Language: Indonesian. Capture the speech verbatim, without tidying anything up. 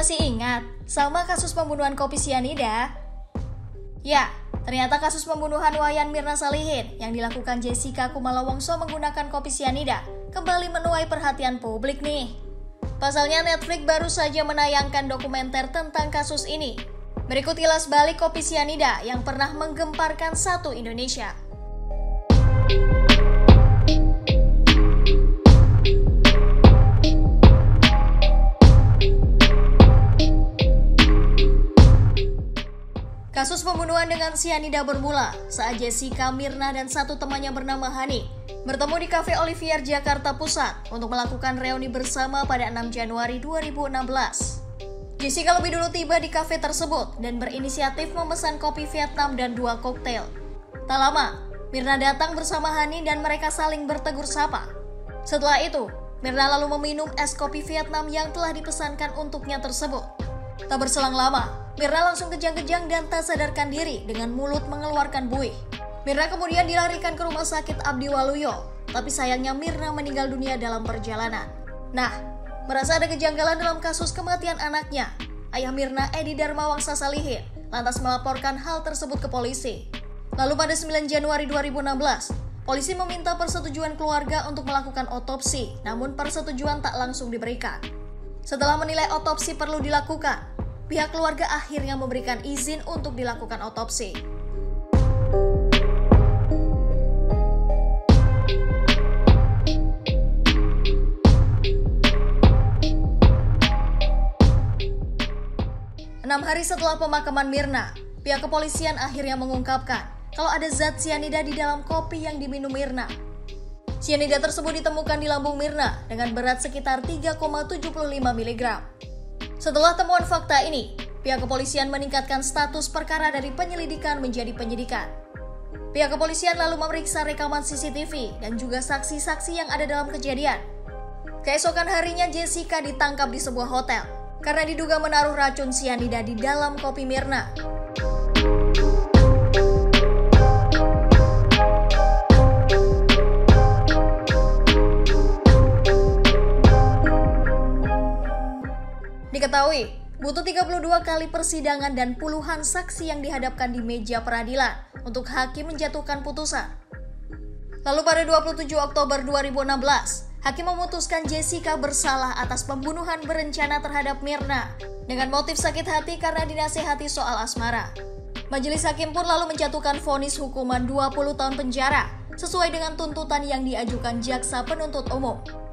Masih ingat sama kasus pembunuhan kopi sianida? Ya, ternyata kasus pembunuhan Wayan Mirna Salihin yang dilakukan Jessica Kumala Wongso menggunakan kopi sianida kembali menuai perhatian publik nih. Pasalnya Netflix baru saja menayangkan dokumenter tentang kasus ini. Berikut kilas balik kopi sianida yang pernah menggemparkan satu Indonesia. Kasus pembunuhan dengan sianida bermula saat Jessica, Mirna, dan satu temannya bernama Hani bertemu di Cafe Olivier Jakarta Pusat untuk melakukan reuni bersama pada enam Januari dua ribu enam belas. Jessica lebih dulu tiba di kafe tersebut dan berinisiatif memesan kopi Vietnam dan dua koktail. Tak lama, Mirna datang bersama Hani dan mereka saling bertegur sapa. Setelah itu, Mirna lalu meminum es kopi Vietnam yang telah dipesankan untuknya tersebut. Tak berselang lama, Mirna langsung kejang-kejang dan tak sadarkan diri dengan mulut mengeluarkan buih. Mirna kemudian dilarikan ke rumah sakit Abdi Waluyo, tapi sayangnya Mirna meninggal dunia dalam perjalanan. Nah, merasa ada kejanggalan dalam kasus kematian anaknya, ayah Mirna, Edi Darmawangsa Salihin, lantas melaporkan hal tersebut ke polisi. Lalu pada sembilan Januari dua ribu enam belas, polisi meminta persetujuan keluarga untuk melakukan otopsi, namun persetujuan tak langsung diberikan. Setelah menilai otopsi perlu dilakukan, pihak keluarga akhirnya memberikan izin untuk dilakukan otopsi. Enam hari setelah pemakaman Mirna, pihak kepolisian akhirnya mengungkapkan kalau ada zat sianida di dalam kopi yang diminum Mirna. Sianida tersebut ditemukan di lambung Mirna dengan berat sekitar tiga koma tujuh lima miligram. Setelah temuan fakta ini, pihak kepolisian meningkatkan status perkara dari penyelidikan menjadi penyidikan. Pihak kepolisian lalu memeriksa rekaman C C T V dan juga saksi-saksi yang ada dalam kejadian. Keesokan harinya Jessica ditangkap di sebuah hotel karena diduga menaruh racun sianida di dalam kopi Mirna. Diketahui, butuh tiga puluh dua kali persidangan dan puluhan saksi yang dihadapkan di meja peradilan untuk hakim menjatuhkan putusan. Lalu pada dua puluh tujuh Oktober dua ribu enam belas, hakim memutuskan Jessica bersalah atas pembunuhan berencana terhadap Mirna dengan motif sakit hati karena dinasihati soal asmara. Majelis hakim pun lalu menjatuhkan vonis hukuman dua puluh tahun penjara sesuai dengan tuntutan yang diajukan jaksa penuntut umum.